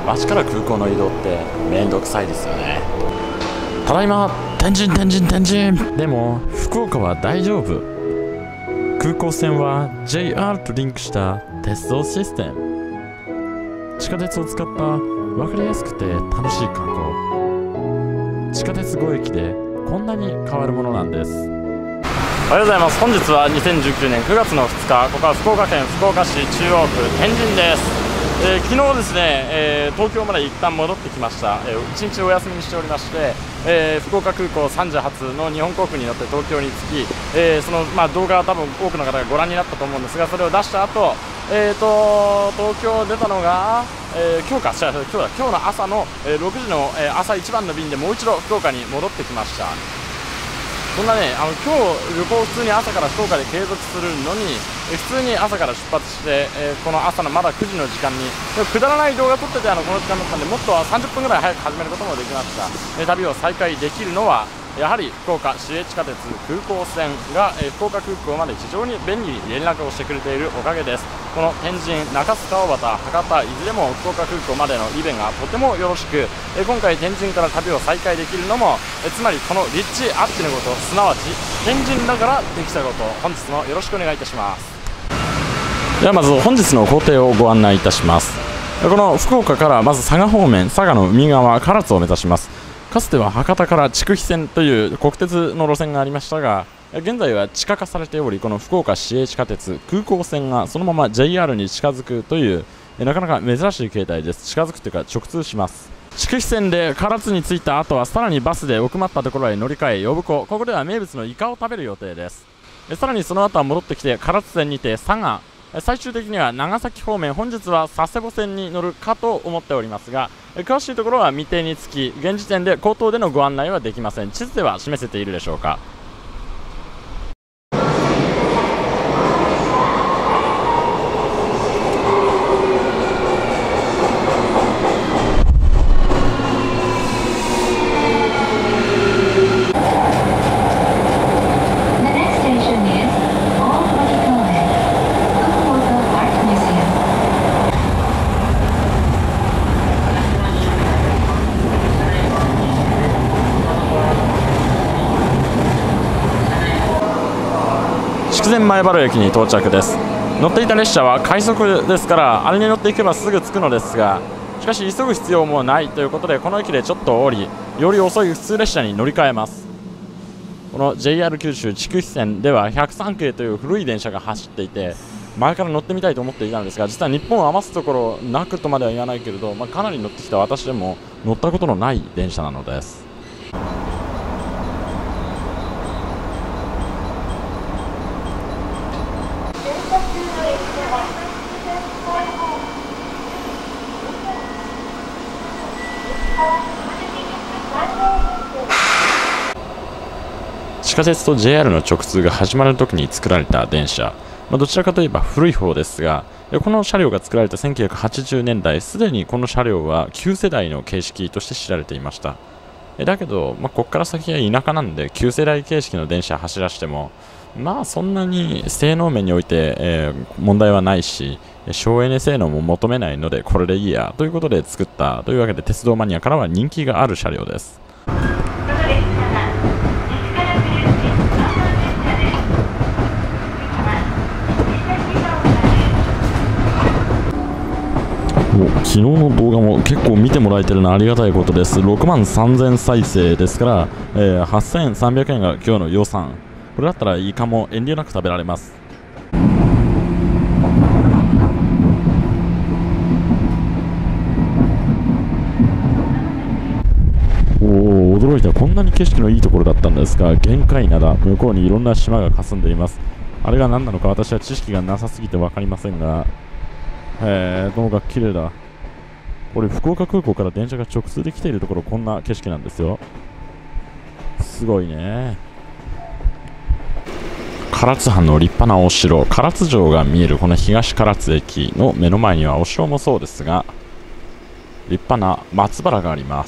街から空港の移動ってめんどくさいですよね。ただいま、天神天神天神。でも福岡は大丈夫。空港線は JR とリンクした鉄道システム。地下鉄を使った分かりやすくて楽しい観光。地下鉄5駅でこんなに変わるものなんです。おはようございます。本日は2019年9月の2日、ここは福岡県福岡市中央区天神です。昨日ですね、東京まで一旦戻ってきました。1日お休みにしておりまして、福岡空港3時発の日本航空に乗って東京に着き、その、動画は多分多くの方がご覧になったと思うんですが、それを出した後、東京出たのが、今日の朝の、6時の、朝一番の便でもう一度福岡に戻ってきました。そんなね、今日旅行普通に朝から福岡で継続するのに、普通に朝から出発して、この朝のまだ9時の時間にくだらない動画撮っててこの時間だったんで、もっと30分ぐらい早く始めることもできました。旅を再開できるのはやはり福岡市営地下鉄空港線が、福岡空港まで非常に便利に連絡をしてくれているおかげです。この天神、中洲、川端、博多いずれも福岡空港までの利便がとてもよろしく、今回天神から旅を再開できるのも、つまりこの立地あってのこと、すなわち天神だからできたこと。本日もよろしくお願いいたします。ではまず本日の工程をご案内いたします。この福岡からまず佐賀方面、佐賀の海側唐津を目指します。かつては博多から筑肥線という国鉄の路線がありましたが、現在は地下化されており、この福岡市営地下鉄空港線がそのまま JR に近づくというなかなか珍しい形態です。近づくというか直通します。筑肥線で唐津に着いた後はさらにバスで奥まったところへ乗り換え呼子、ここでは名物のイカを食べる予定です。さらにその後は戻ってきて唐津線にて佐賀、最終的には長崎方面、本日は佐世保線に乗るかと思っておりますが、詳しいところは未定につき、現時点で口頭でのご案内はできません。地図では示せているでしょうか。筑前前原駅に到着です。乗っていた列車は快速ですから、あれに乗っていけばすぐ着くのですが、しかし急ぐ必要もないということで、この駅でちょっと降り、より遅い普通列車に乗り換えます。この JR 九州筑肥線では103系という古い電車が走っていて、前から乗ってみたいと思っていたんですが、実は日本を余すところなくとまでは言わないけれど、かなり乗ってきた私でも乗ったことのない電車なのです。地下鉄と JR の直通が始まるときに作られた電車、どちらかといえば古い方ですが、この車両が作られた1980年代、すでにこの車両は旧世代の形式として知られていました。だけど、ここから先は田舎なんで、旧世代形式の電車走らせても、そんなに性能面において、問題はないし、省エネ性能も求めないので、これでいいやということで作ったというわけで、鉄道マニアからは人気がある車両です。昨日の動画も結構見てもらえてるのはありがたいことです。6万3000再生ですから、8300円が今日の予算。これだったらイカも遠慮なく食べられます。驚いた。こんなに景色のいいところだったんですが、玄界灘、向こうにいろんな島が霞んでいます。あれが何なのか私は知識がなさすぎて分かりませんが、ともかく綺麗だ。これ福岡空港から電車が直通で来ているところ、こんな景色なんですよ。すごいね。唐津藩の立派なお城、唐津城が見えるこの東唐津駅の目の前にはお城もそうですが、立派な松原があります。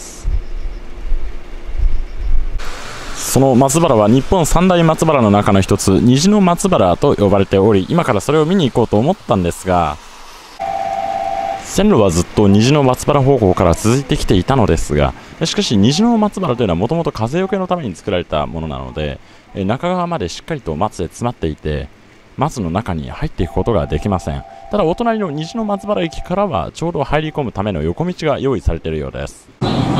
その松原は日本三大松原の中の一つ、虹の松原と呼ばれており、今からそれを見に行こうと思ったんですが、 線路はずっと虹の松原方向から続いてきていたのですが、しかし虹の松原というのはもともと風よけのために作られたものなので、中側までしっかりと松で詰まっていて、松の中に入っていくことができません。ただお隣の虹の松原駅からはちょうど入り込むための横道が用意されているようです。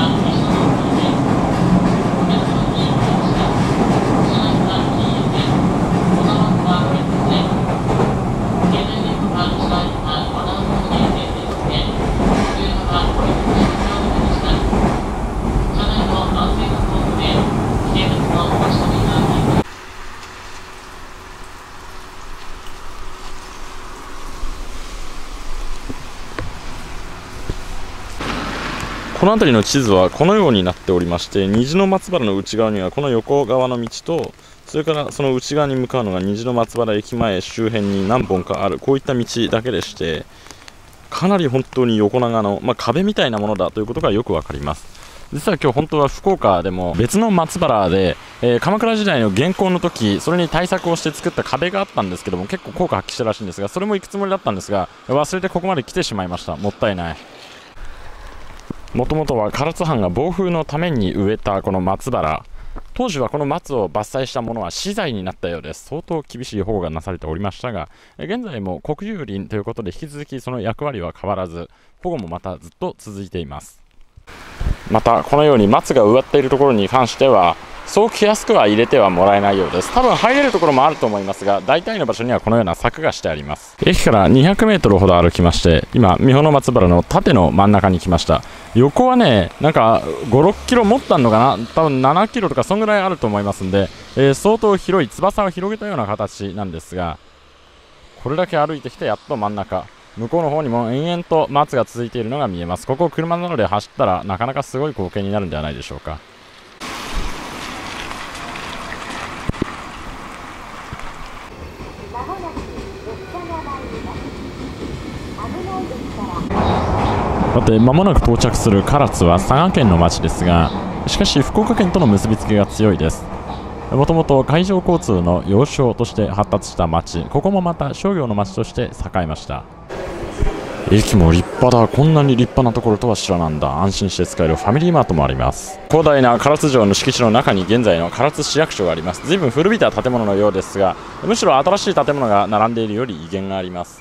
この辺りの地図はこのようになっておりまして、虹の松原の内側にはこの横側の道と、それからその内側に向かうのが虹の松原駅前周辺に何本かあるこういった道だけでして、かなり本当に横長の、壁みたいなものだということがよくわかります。実は今日本当は福岡でも別の松原で、鎌倉時代の元寇の時、それに対策をして作った壁があったんですけども、結構効果発揮したらしいんですが、それも行くつもりだったんですが、忘れてここまで来てしまいました。もったいない。もともとは唐津藩が暴風のために植えたこの松原、当時はこの松を伐採したものは死罪になったようです。相当厳しい保護がなされておりましたが、現在も国有林ということで引き続きその役割は変わらず、保護もまたずっと続いています。またこのように松が植わっているところに関してはそう気安くは入れてはもらえないようです。多分入れるところもあると思いますが、大体の場所にはこのような柵がしてあります。駅から200メートルほど歩きまして、今三保松原の縦の真ん中に来ました。横はね、なんか5、6キロ持ったのかな、多分7キロとかそんぐらいあると思いますんで、相当広い翼を広げたような形なんですが、これだけ歩いてきてやっと真ん中、向こうの方にも延々と松が続いているのが見えます。ここを車などで走ったらなかなかすごい光景になるんではないでしょうか。さて間もなく到着する唐津は佐賀県の町ですが、しかし福岡県との結びつきが強いです。もともと海上交通の要衝として発達した町、ここもまた商業の町として栄えました。駅も立派だ。こんなに立派なところとは知らなんだ。安心して使えるファミリーマートもあります。広大な唐津城の敷地の中に現在の唐津市役所があります。随分古びた建物のようですが、むしろ新しい建物が並んでいるより威厳があります。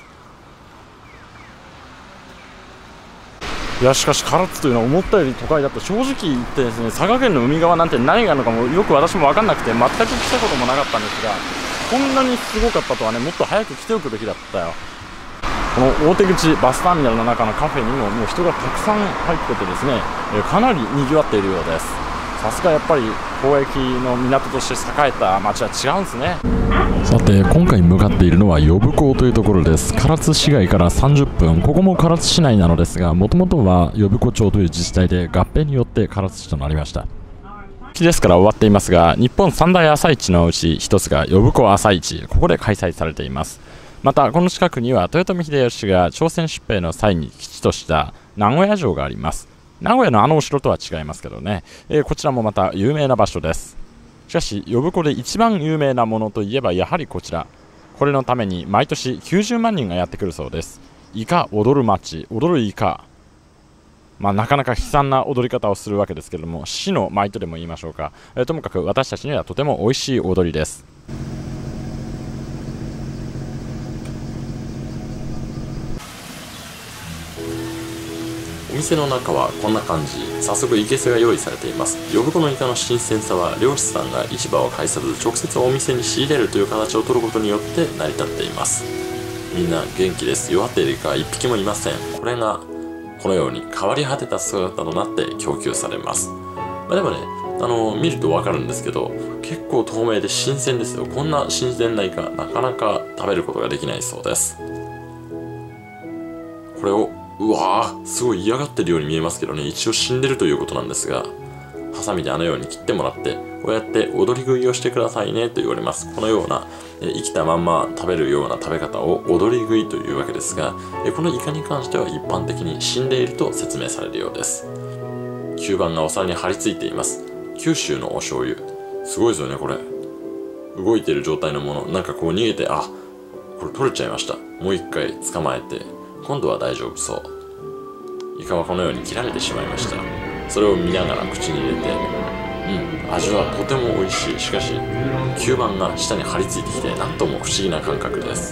いやしかし唐津というのは思ったより都会だった。正直言ってですね、佐賀県の海側なんて何があるのかもよく私も分かんなくて、全く来たこともなかったんですが、こんなにすごかったとはね、もっと早く来ておくべきだったよ。この大手口バスターミナルの中のカフェにももう人がたくさん入っててですね、かなり賑わっているようです。さすがやっぱり交易の港として栄えた町は違うんですね。さて今回向かっているのは呼子というところです。唐津市街から30分、ここも唐津市内なのですが、もともとは呼子町という自治体で合併によって唐津市となりました。ですから終わっていますが、日本三大朝市のうち一つが呼子朝市、ここで開催されています。またこの近くには豊臣秀吉が朝鮮出兵の際に基地とした名古屋城があります。名古屋のあのお城とは違いますけどね、こちらもまた有名な場所です。しかし呼子で一番有名なものといえばやはりこちら。これのために毎年90万人がやってくるそうです。イカ踊る町、踊るイカ、なかなか悲惨な踊り方をするわけですけれども、死の舞とでも言いましょうか、ともかく私たちにはとても美味しい踊りです。お店の中はこんな感じ。早速生けすが用意されています。呼子のイカの新鮮さは漁師さんが市場を介さず直接お店に仕入れるという形を取ることによって成り立っています。みんな元気です。弱っているイカは一匹もいません。これがこのように変わり果てた姿となって供給されます。でもね、見ると分かるんですけど、結構透明で新鮮ですよ。こんな新鮮なイカなかなか食べることができないそうです。これをうわー、すごい嫌がってるように見えますけどね、一応死んでるということなんですが、ハサミであのように切ってもらって、こうやって踊り食いをしてくださいねと言われます。このような生きたまんま食べるような食べ方を踊り食いというわけですが、このイカに関しては一般的に死んでいると説明されるようです。吸盤がお皿に張り付いています。九州のお醤油、すごいですよね。これ動いている状態のもの、なんかこう逃げて、これ取れちゃいました。もう一回捕まえて、今度は大丈夫そう。 イカはこのように切られてしまいました。それを見ながら口に入れて、味はとても美味しい。しかし吸盤が舌に張り付いてきて、なんとも不思議な感覚です。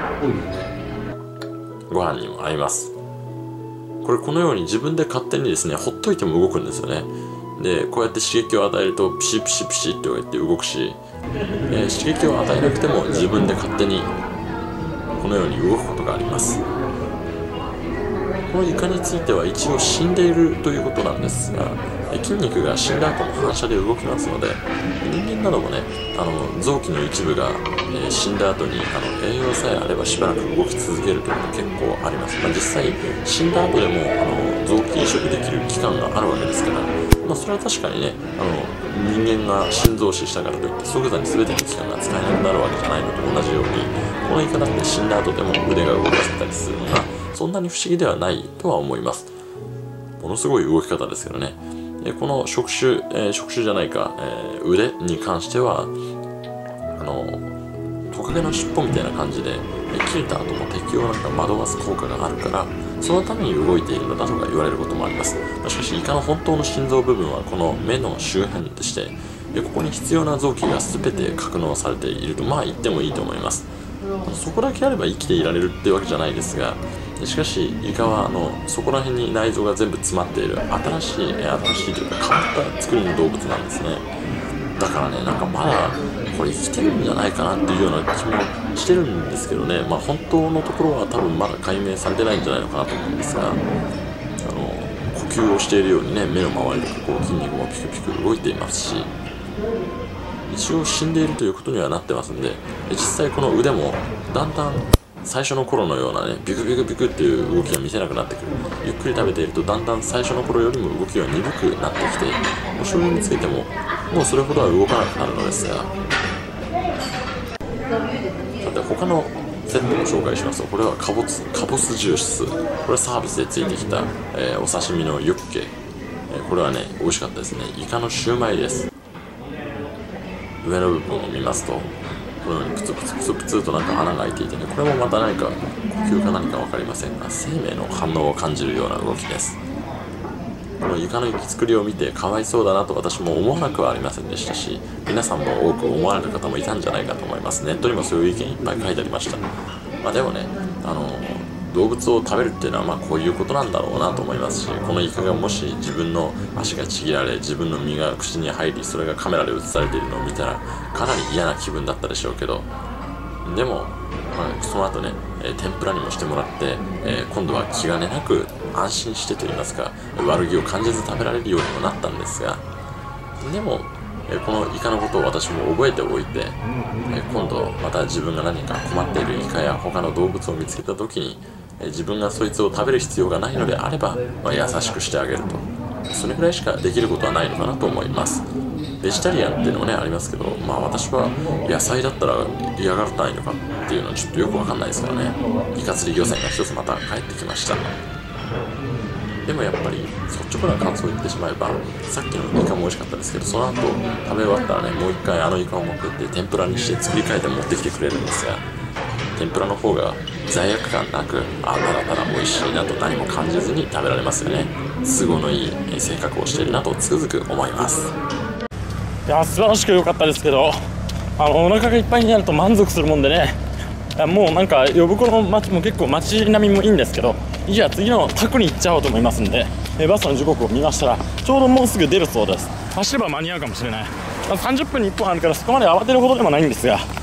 ご飯にも合います。このように自分で勝手にですね、ほっといても動くんですよね。でこうやって刺激を与えるとピシピシピシってこうやって動くし、刺激を与えなくても自分で勝手にこのように動くことがあります。このイカについては一応死んでいるということなんですが、筋肉が死んだ後も反射で動きますので、人間などもね、臓器の一部が、死んだ後に栄養さえあればしばらく動き続けるというのが結構あります。実際死んだ後でも臓器移植できる期間があるわけですから、それは確かにね、人間が心臓死したからといって即座に全ての器官が使えなくなるわけじゃないのと同じように、このイカだって死んだ後でも腕が動かせたりするのがそんなに不思議ではないとは思います。ものすごい動き方ですけどね。この触手じゃないか、腕に関してはトカゲの尻尾みたいな感じで切れた後も敵を惑わす効果があるから、そのために動いているのだとか言われることもあります。しかしイカの本当の心臓部分はこの目の周辺でして、ここに必要な臓器が全て格納されていると言ってもいいと思います。そこだけあれば生きていられるってわけじゃないですが、しかしイカはそこら辺に内臓が全部詰まっている新しいというか変わった作りの動物なんですね。だからね、まだこれ生きてるんじゃないかなっていうような気もしてるんですけどね。本当のところは多分まだ解明されてないんじゃないのかなと思うんですが、呼吸をしているようにね、目の周りで筋肉もピクピク動いていますし、一応死んでいるということにはなってますんで、実際この腕もだんだん最初の頃のようなね、ビクビクビクっていう動きが見せなくなってくる。ゆっくり食べているとだんだん最初の頃よりも動きが鈍くなってきて、お醤油につけてももうそれほどは動かなくなるのですが、さて他のセットを紹介しますと、これはカボスジュース、これはサービスでついてきた、お刺身のユッケ、これはね美味しかったですね。イカのシューマイです。上の部分を見ますと、このようにプツプツプツプツと穴が開いていてね、これもまた何か呼吸か何か分かりませんが、生命の反応を感じるような動きです。このイカの息作りを見てかわいそうだなと私も思わなくはありませんでしたし、皆さんも多く思われる方もいたんじゃないかと思います。ネットにもそういう意見いっぱい書いてありました。でもね、動物を食べるっていうのはこういうことなんだろうなと思いますし、このイカがもし自分の足がちぎられ、自分の身が口に入り、それがカメラで映されているのを見たらかなり嫌な気分だったでしょうけど、でも、その後ね、天ぷらにもしてもらって、今度は気兼ねなく安心してと言いますか、悪気を感じず食べられるようにもなったんですが、でもこのイカのことを私も覚えておいて、今度また自分が何か困っているイカや他の動物を見つけた時に、自分がそいつを食べる必要がないのであれば、優しくしてあげると、それくらいしかできることはないのかなと思います。ベジタリアンっていうのもねありますけど、私は野菜だったら嫌がらないのかっていうのはちょっとよくわかんないですからね。イカ釣り漁船が一つまた帰ってきました。でもやっぱり率直な感想を言ってしまえば、さっきのイカも美味しかったですけど、その後食べ終わったらね、もう一回イカを持ってって天ぷらにして作り変えて持ってきてくれるんですが、天ぷらの方が罪悪感なく、ただただ美味しいなと何も感じずに食べられますよね。都合のいい性格をしているなとつくづく思います。 いや素晴らしく良かったですけど、お腹がいっぱいになると満足するもんでね、もう呼子の街も結構街並みもいいんですけど、いや次の宅に行っちゃおうと思いますんで、バスの時刻を見ましたらちょうどもうすぐ出るそうです。走れば間に合うかもしれない。30分に1本あるからそこまで慌てるほどでもないんですが、